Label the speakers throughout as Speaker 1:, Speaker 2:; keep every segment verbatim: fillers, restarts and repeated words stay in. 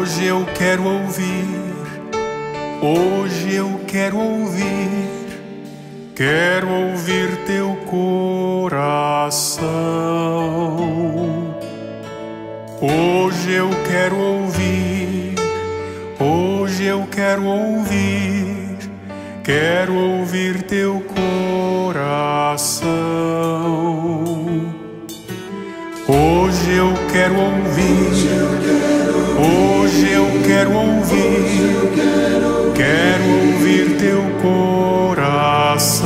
Speaker 1: Hoje eu quero ouvir, hoje eu quero ouvir, quero ouvir teu coração. Hoje eu quero ouvir, hoje eu quero ouvir, quero ouvir teu coração. Hoje eu quero ouvir, hoje eu quero ouvir, quero ouvir teu coração.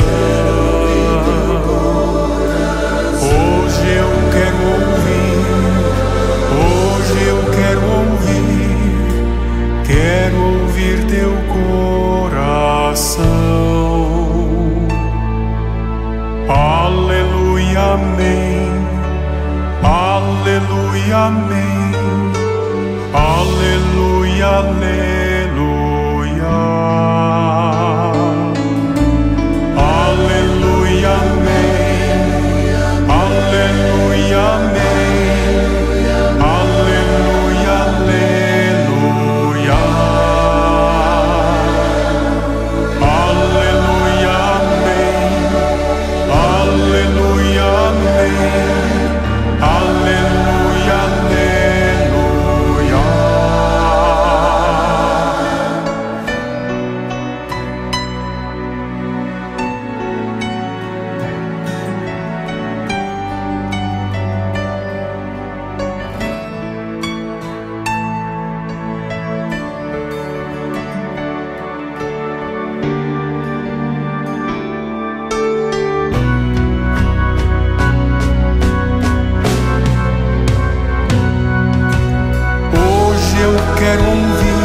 Speaker 1: Hoje eu quero ouvir, hoje eu quero ouvir, quero ouvir teu coração. Aleluia, amém. Aleluia, amém. Aleluia, aleluia. Aleluia, amém. Aleluia, amém. Aleluia, aleluia. Aleluia, amém. Aleluia, amém. Aleluia, aleluia. Hoje eu quero ouvir,